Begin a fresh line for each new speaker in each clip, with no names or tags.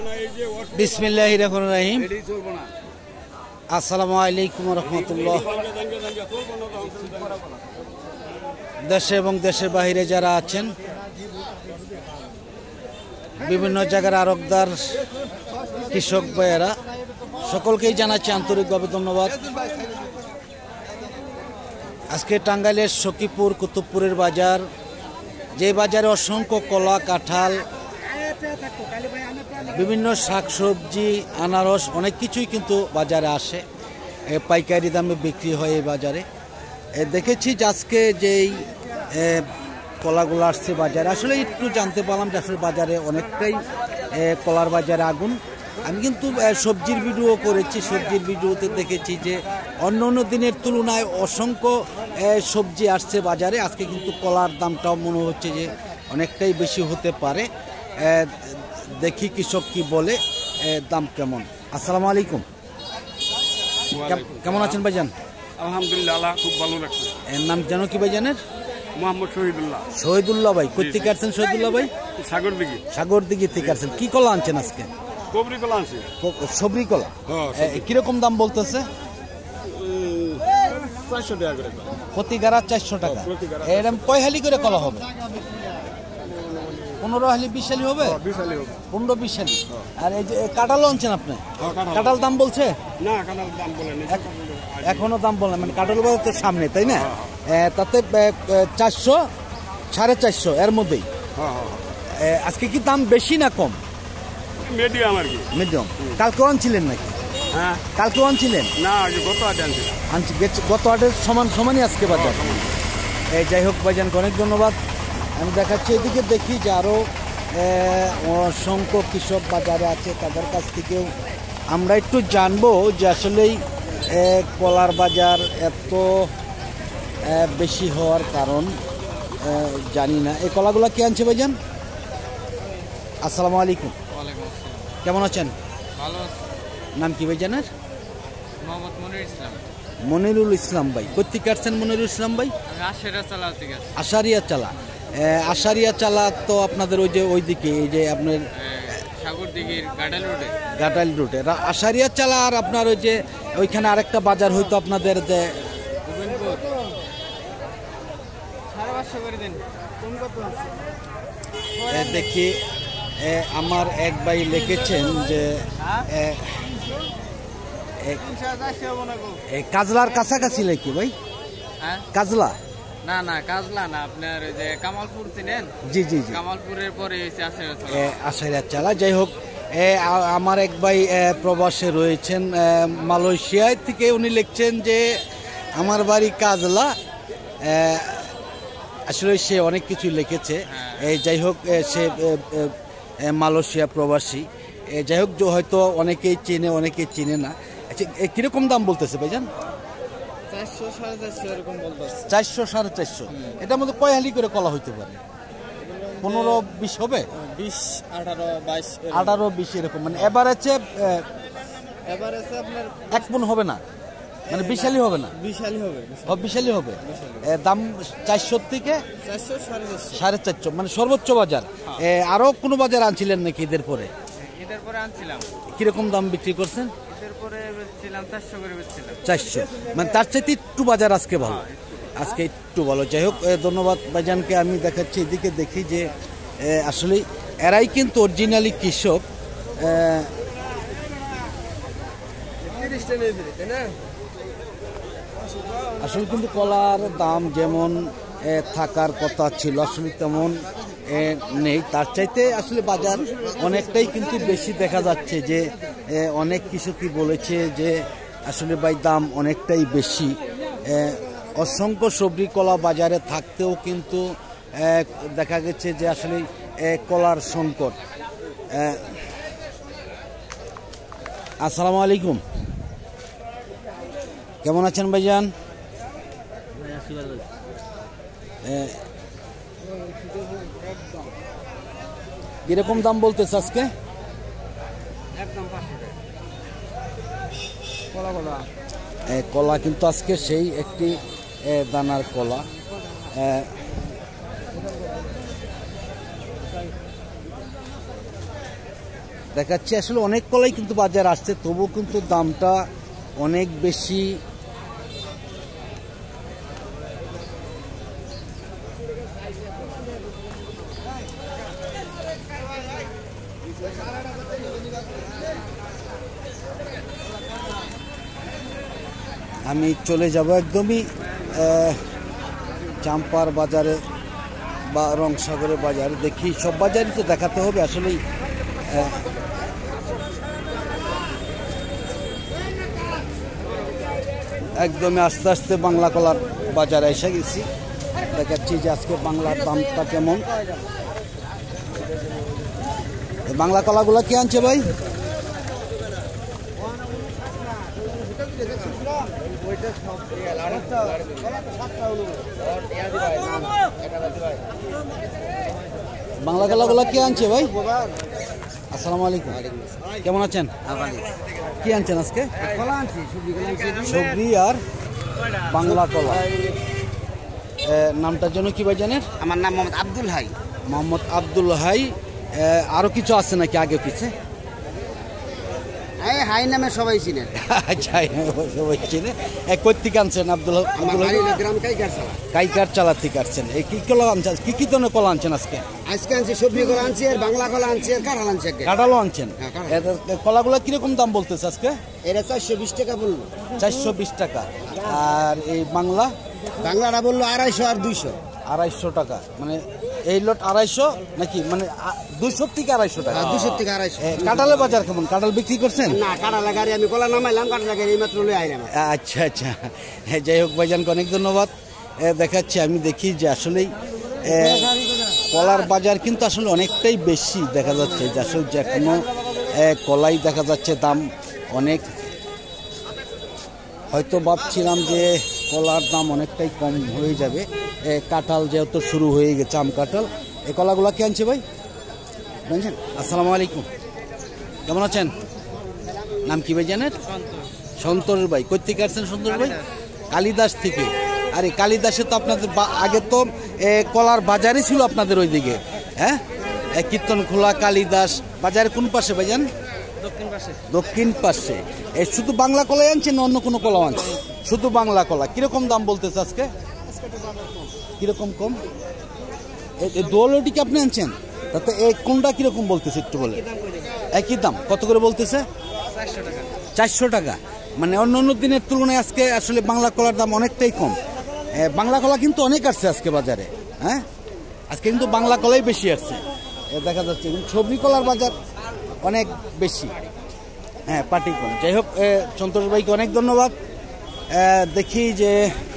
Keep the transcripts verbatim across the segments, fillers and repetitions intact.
বিসমিল্লাহির রহমানির রহিম। আসসালামু আলাইকুম ওয়া রাহমাতুল্লাহ। দেশে এবং দেশের বাইরে যারা আছেন, বিভিন্ন জায়গার আড়তদার কৃষক ভাইয়েরা, সকলকেই জানাচ্ছি আন্তরিকভাবে ধন্যবাদ। আজকে টাঙ্গাইলের সখীপুর কুতুবপুরের বাজার, যে বাজারে অসংখ্য কলা, কাঁঠাল, বিভিন্ন শাকসবজি, আনারস, অনেক কিছুই কিন্তু বাজারে আসে, পাইকারি দামে বিক্রি হয় এই বাজারে। দেখেছি যে আজকে যেই কলাগুলো আসছে বাজারে, আসলে একটু জানতে পারলাম যে আসলে বাজারে অনেকটাই কলার বাজারে আগুন। আমি কিন্তু সবজির ভিডিও করেছি, সবজির ভিডিওতে দেখেছি যে অন্য অন্য দিনের তুলনায় অসংখ্য সবজি আসছে বাজারে। আজকে কিন্তু কলার দামটাও মনে হচ্ছে যে অনেকটাই বেশি হতে পারে। দেখি কৃষক কি বলে, দাম কেমন। আসসালামু আলাইকুম, কেমন আছেন ভাইজান?
আলহামদুলিল্লাহ, খুব ভালো লাগছে।
এর নাম জানো কি ভাইজানের?
মোহাম্মদ শহীদুল্লাহ।
শহীদুল্লাহ ভাই, কই থেকে আসছেন শহীদুল্লাহ ভাই?
সাগরদিঘি।
সাগরদিঘি থেকে আসছেন। কি কলা আনছেন আজকে?
কবরি কলা আনছি।
সবরি কলা কিরকম দাম বলতেছে?
চারশো টাকা করে
প্রতি গাড়া, চারশো টাকা। এরকম কয় হালি করে কলা হবে? পনেরো হালি, বিশ হালি হবে? পনেরো বিশ হালি। আর এই যে কাঁঠাল আনছেন আপনি, কাঁঠাল দাম বলছে
না? কাঁঠাল দাম বলেন
এখনো দাম বলেন, মানে কাঁঠাল বাজার তো সামনে, তাই না? তাতে চারশো, সাড়ে চারশো এর মধ্যেই। আজকে কি দাম বেশি না কম?
মিডিয়াম আর কি।
মিডিয়াম। কালকে আনছিলেন নাকি?
হ্যাঁ,
কালকে আনছিলেন?
না, গত হাটে
আনছি। গত হাটের সমান সমানই আজকে বাজার। এই যাই হোক ভাইজানকে অনেক ধন্যবাদ। আমি দেখাচ্ছি এদিকে, দেখি যে আরও অসংখ্য কৃষক বাজারে আছে, তাদের কাছ থেকেও আমরা একটু জানবো যে আসলেই কলার বাজার এত বেশি হওয়ার কারণ জানি না। এই কলাগুলো কে আনছে ভাইজান? আসসালামু আলাইকুম, কেমন আছেন?
ভালো।
নাম কি ভাইজানের?
মোহাম্মদ মনির ইসলাম।
মনিরুল ইসলাম ভাই, কোথেকে আসছেন মনিরুল ইসলাম ভাই?
আশারিয়া চালা থেকে।
আশারিয়া চালা। আশারিয়া চালা তো আপনাদের ওই যে ওইদিকে, এই যে আপনার
সাগরদিঘির গাটাইল রোডে।
গাটাইল রোডে আশারিয়া চালা। আর আপনার ওই যে ওইখানে আরেকটা বাজার হইতো আপনাদের, যে দেখি আমার এক ভাই লিখেছেন যে কাজলার কাছাকাছি নাকি ভাই? কাজলা?
না না, কাজলা না, আপনার ওই যে কামালপুর চিনেন?
জি জি জি,
কামালপুরের পরে হচ্ছে
আশারিয়া চালা। যাই হোক, আমার এক ভাই প্রবাসে রয়েছেন মালয়েশিয়ায় থেকে, উনি লিখছেন যে আমার বাড়ি কাজলা। আসলে সে অনেক কিছু লিখেছে। যাই হোক, সে মালয়েশিয়া প্রবাসী। যাই হোক, হয়তো অনেকেই চেনে, অনেকেই চেনে না। আচ্ছা, কিরকম দাম বলতেছে ভাইজান?
চারশো, সাড়ে চারশো এরকম বলতেছে।
চারশো, সাড়ে চারশো। এটার মধ্যে কয় হালি করে কলা হইতে পারে? পনেরো বিশ হবে?
বিশ, আঠারো, বাইশ,
আঠারো বিশ এরকম। মানে এভারেজে
এভারেজে আপনার
এক মন হবে না, মানে বিশালি হবে না?
বিশালি হবে,
বিশালি হবে। দাম চারশো থেকে সাড়ে চারশো, মানে সর্বোচ্চ বাজার। আরো কোনো বাজার আনছিলেন নাকি ঈদের পরে?
ঈদের পরে আনছিলাম।
কিরকম দাম বিক্রি করছেন?
ঈদের পরে বেচছিলাম চারশো করে বেচছিলাম।
চারশো, মানে তার চাইতে একটু বাজার আজকে ভালো, আজকে একটু ভালো। যাই হোক, ধন্যবাদ ভাইজানকে। আমি দেখাচ্ছি এদিকে, দেখি যে আসলে এরাই কিন্তু অরিজিনালি কৃষক। আসলে কিন্তু কলার দাম যেমন থাকার কথা ছিল আসলে তেমন নেই, তার চাইতে আসলে বাজার অনেকটাই কিন্তু বেশি দেখা যাচ্ছে। যে অনেক কৃষকই বলেছে যে আসলে ভাই দাম অনেকটাই বেশি। অসংখ্য সবজি কলা বাজারে থাকতেও কিন্তু দেখা গেছে যে আসলে কলার সংকট। আসসালামু আলাইকুম, কেমন আছেন ভাইজান? কিরকম দাম বলতেছে আজকে? কলা কিন্তু আজকে সেই একটি দানার কলা। দেখাচ্ছি আসলে অনেক কলাই কিন্তু বাজার আসছে, তবু কিন্তু দামটা অনেক বেশি। আমি চলে যাব একদমই চাম্পার বাজারে বা রংসাগরের বাজারে, দেখি সব বাজারই তো দেখাতে হবে আসলেই। একদমই আস্তে আস্তে বাংলা কলার বাজারে এসে গেছি, দেখাচ্ছি যে আজকে বাংলার দামটা কেমন। বাংলা কলাগুলো কে আনছে ভাই? বাংলা কলাগুলো কে আনছে ভাই? আসসালামু আলাইকুম, কেমন আছেন? কি আনছেন আজকে? সবজি আর বাংলা কলা। নামটার জন্য কি ভাই জানেন?
আমার নাম মোহাম্মদ আব্দুল হাই।
মোহাম্মদ আব্দুল হাই। আরো কিছু আছে নাকি আগে পিছে?
এই হাই নামে সবাই চিনেন।
আচ্ছা, সবাই চিনে। কোথেকে আনছেন আব্দুল আব্দুল হাই?
গ্রাম কাইকার চালা।
কাইকার চালা থেকে আসছেন। এই কি কলা আনছেন? কি কি ধরনের কলা আনছেন আজকে?
আজকে আনছি সবজি কলা আনছি, আর বাংলা কলা আনছি, আর কাঁঠাল আনছি।
কাঁঠালও আনছেন? কলাগুলো কিরকম দাম বলতেছে আজকে?
এটা চারশো বিশ টাকা বললো।
চারশো বিশ টাকা। আর এই বাংলা?
বাংলাটা বললো আড়াইশো আর দুইশো।
আড়াইশো টাকা, মানে এই লট আড়াইশো নাকি, মানে দুইশো থেকে আড়াইশো টাকা?
দুশো থেকে আড়াইশো।
কাঁঠালের বাজার কেমন? কাঁঠাল বিক্রি করছেন?
না, কাঁঠাল গাড়ি আমি কলা নামাইলাম, কাঁঠাল গাড়ি এই মাত্র লয়ে আইলাম।
আচ্ছা আচ্ছা, হ্যাঁ, যাই হোক ভাইজানকে অনেক ধন্যবাদ। দেখাচ্ছি আমি দেখি যে আসলেই কলার বাজার কিন্তু আসলে অনেকটাই বেশি দেখা যাচ্ছে, যে আসলে যে কোনো কলাই দেখা যাচ্ছে দাম অনেক। হয়তো ভাবছিলাম যে কলার দাম অনেকটাই কম হয়ে যাবে, কাঁঠাল যেহেতু শুরু হয়ে গেছে, আম কাঁঠাল। এই কলাগুলো কে আনছে ভাই? জানছেন? আসসালামু আলাইকুম, কেমন আছেন? নাম কি ভাই জানেন? সন্তোষ ভাই। কোথেকে আসছেন সন্তোষ ভাই? কালিদাস থেকে। আরে কালিদাসে তো আপনাদের আগে তো কলার বাজারই ছিল আপনাদের ওইদিকে, হ্যাঁ? কীর্তনখোলা কালিদাস বাজারে কোন পাশে ভাই জান?
দক্ষিণ পাশে। দক্ষিণ পাশে।
এই শুধু বাংলা কলাই আনছেন না অন্য কোনো কলা আনছেন? শুধু বাংলা কলা। কিরকম দাম বলতেছে আজকে? কিরকম কম? এই দোলটি কি আপনি আনছেন? তাতে এই কোনটা কিরকম বলতেছে একটু বলে? একই দাম। কত করে বলতেছে?
চারশো টাকা।
চারশো টাকা, মানে অন্য অন্য দিনের তুলনায় আজকে আসলে বাংলা কলার দাম অনেকটাই কম। বাংলা কলা কিন্তু অনেক আসছে আজকে বাজারে, হ্যাঁ? আজকে কিন্তু বাংলা কলাই বেশি আসছে দেখা যাচ্ছে, কিন্তু সবজি কলার বাজার অনেক বেশি, হ্যাঁ, পাটি কম। যাই হোক, সন্তোষ ভাইকে অনেক ধন্যবাদ। দেখি যে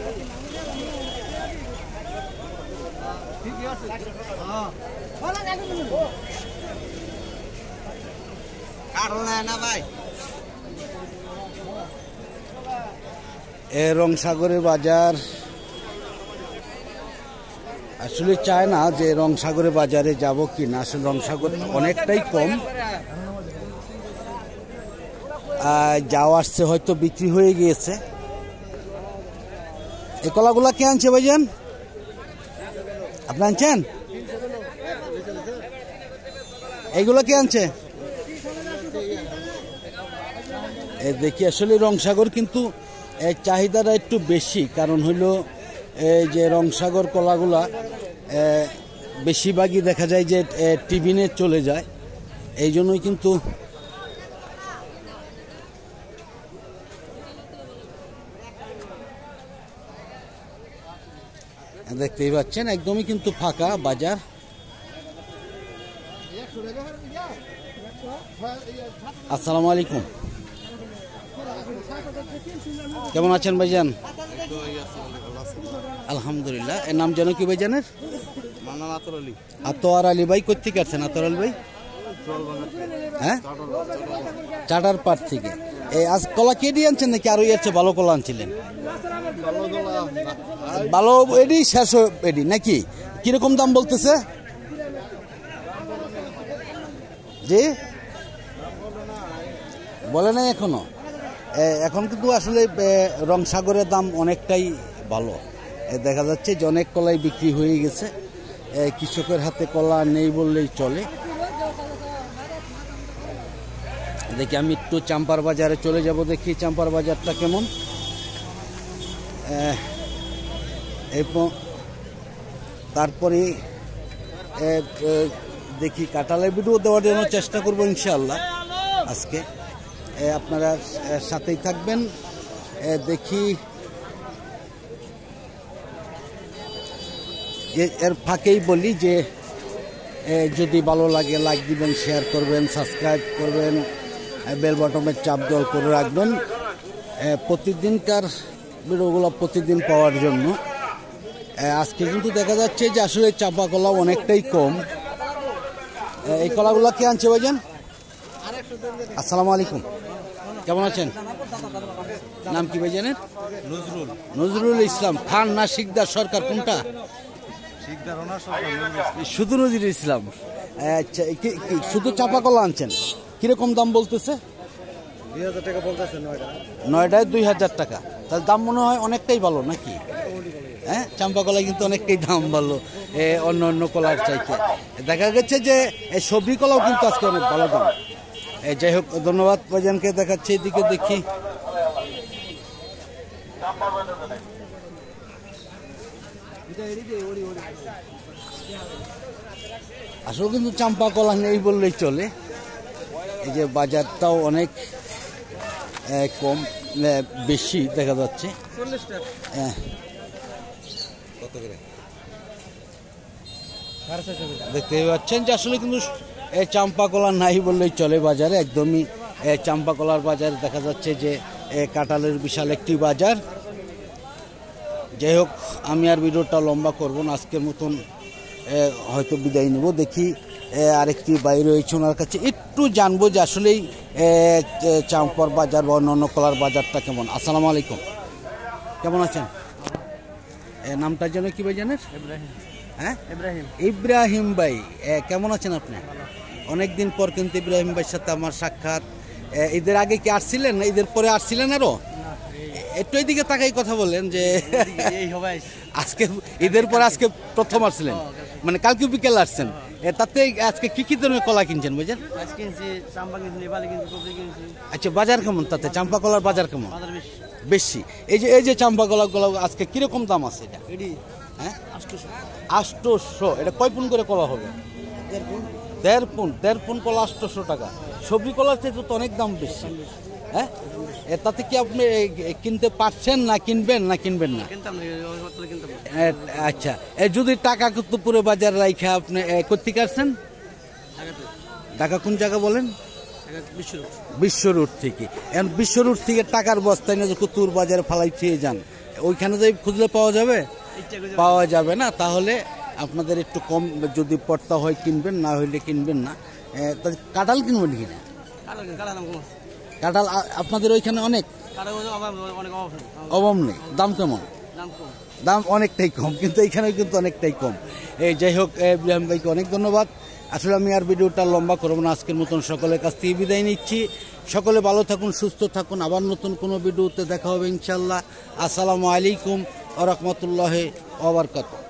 রংসাগরের বাজার আসলে চায় না যে রংসাগরের বাজারে যাব কি না, আসলে রংসাগর অনেকটাই কম। যাও আসছে, হয়তো বিক্রি হয়ে গিয়েছে। এই কলাগুলা কে আনছে ভাইজান? আপনি আনছেন? এইগুলো কে আনছে? দেখি আসলে রংসাগর কিন্তু চাহিদাটা একটু বেশি, কারণ হইল এই যে রংসাগর কলাগুলা বেশিরভাগই দেখা যায় যে টিফিনে চলে যায়, এই জন্যই কিন্তু দেখতেই পাচ্ছেন একদমই কিন্তু ফাঁকা বাজার। আসসালামু আলাইকুম, কেমন আছেন ভাইজান? আলহামদুলিল্লাহ। এর নাম যেন কি ভাইজানের? আতোয়ার আলী ভাই। কোথেকে আসছেন আতোয়ার আলী ভাই? হ্যাঁ, চাটার পাট থেকে। এই আজ কলা কে দিয়ে আনছেন নাকি আরো এর চেয়ে ভালো কলা আনছিলেন? ভালো এডি শেষ এডি নাকি? কিরকম দাম বলতেছে? জি বলে নাই এখনো। এখন কিন্তু আসলে রংসাগরের দাম অনেকটাই ভালো, দেখা যাচ্ছে যে অনেক কলাই বিক্রি হয়ে গেছে। কৃষকের হাতে কলা নেই বললেই চলে। দেখি আমি একটু চাম্পার বাজারে চলে যাব, দেখি চাম্পার বাজারটা কেমন। এবং তারপরে দেখি কাঁঠালের ভিডিও দেওয়ার জন্য চেষ্টা করবো ইনশাআল্লাহ আজকে। আপনারা সাথেই থাকবেন। দেখি এর ফাঁকেই বলি যে যদি ভালো লাগে লাইক দিবেন, শেয়ার করবেন, সাবস্ক্রাইব করবেন, বেল বাটনের চাপ দল করে রাখবেন প্রতিদিনকার ভিডিওগুলো প্রতিদিন পাওয়ার জন্য। আজকে কিন্তু দেখা যাচ্ছে যে আসলে চাপা কলা অনেকটাই কম। এই কলাগুলো কে আনছে ভাইজান? আসসালামু আলাইকুম, কেমন আছেন? নাম কি ভাইজানের?
নজরুল।
নজরুল ইসলাম খান না শিকদার সরকার, কোনটা? শুধু নজরুল ইসলাম। আচ্ছা, শুধু চাপা কলা আনছেন, কিরকম দাম বলতেছে?
দুই হাজার টাকা বলতেছে। নয়টা
নয়টায় দুই হাজার টাকা, তাহলে দাম মনে হয় অনেকটাই ভালো নাকি? হ্যাঁ, চাম্পা কলা কিন্তু অনেকটাই দাম ভালো অন্য অন্য কলার চাইতে। দেখা গেছে যে সবজি কলাও কিন্তু আজকে অনেক ভালো দাম। যাই হোক, ধন্যবাদ ভাইজানকে। দেখাচ্ছে এদিকে দেখি। আসলে কিন্তু চাম্পা কলা নেই বললেই চলে। এই যে বাজারটাও অনেক কম, বেশি দেখা যাচ্ছে। দেখতে পাচ্ছেন যে আসলে কিন্তু চাম্পা কলা নাই বললেই চলে বাজারে, একদমই চাম্পা কলার বাজারে দেখা যাচ্ছে যে কাঁঠালের বিশাল একটি বাজার। যাই হোক, আমি আর ভিডিওটা লম্বা করবো না, আজকের মতন হয়তো বিদায় নেব। দেখি আরেকটি বাইরে রয়েছে, ওনার কাছে একটু জানবো যে আসলেই চাম্পার বাজার বা অন্য অন্য কলার বাজারটা কেমন। আসসালামু আলাইকুম, কেমন আছেন? নামটা যেন কি ভাই জানেন? হ্যাঁ, ইব্রাহিম। ইব্রাহিম ভাই, কেমন আছেন আপনি? অনেকদিন পর কিন্তু ইব্রাহিম ভাইয়ের সাথে আমার সাক্ষাৎ। ঈদের আগে কি আসছিলেন না ঈদের পরে আসছিলেন? আরো একটু এইদিকে তাকাই কথা বলেন যে আজকে ঈদের পরে আজকে প্রথম আসছিলেন, মানে কালকে বিকেল আসছেন। তাতে আজকে কি কি ধরনের কলা কিনছেন বুঝলেন? আচ্ছা, বাজার কেমন তাতে? চাম্পা কলার বাজার কেমন? বেশি। এই যে এই যে চাম্পা কলা গুলো আজকে কিরকম দাম আছে? এটা হ্যাঁ আটশোশো। এটা কয় পুন করে কলা হবে? দেড় পুন। দেড় পুন কলা আটশোশো টাকা। সবজি কলার চেয়ে তো অনেক দাম বেশি। হ্যাঁ, তাতে কি আপনি কিনতে পারছেন না কিনবেন না কিনবেন না? আচ্ছা, যদি টাকা কিন্তু পুরো বাজার রাইখা আপনি করতে পারছেন? ঢাকা কোন জায়গা বলেন? বিশ্ব রোড থেকে। এখন বিশ্ব রোড থেকে টাকার বস্তায় না কুতুর বাজারে ফালাই খেয়ে যান, ওইখানে যাই খুঁজলে পাওয়া যাবে? পাওয়া যাবে না। তাহলে আপনাদের একটু কম যদি পড়তা হয় কিনবেন, না হইলে কিনবেন না। কাঁঠাল কিনবেন কিনা? কাঁঠাল আপনাদের ওইখানে অনেক অভাব নেই? দাম কেমন? দাম অনেকটাই কম, কিন্তু এইখানে কিন্তু অনেকটাই কম। এই যাই হোক, ইব্রাহিম ভাইকে অনেক ধন্যবাদ। আসলে আমি আর ভিডিওটা লম্বা করবো না, আজকের মতন সকলের কাছ থেকে বিদায় নিচ্ছি। সকলে ভালো থাকুন, সুস্থ থাকুন। আবার নতুন কোনো ভিডিওতে দেখা হবে ইনশাল্লাহ। আসসালামু আলাইকুম ওয়া রাহমাতুল্লাহি ওয়া বারাকাতুহু।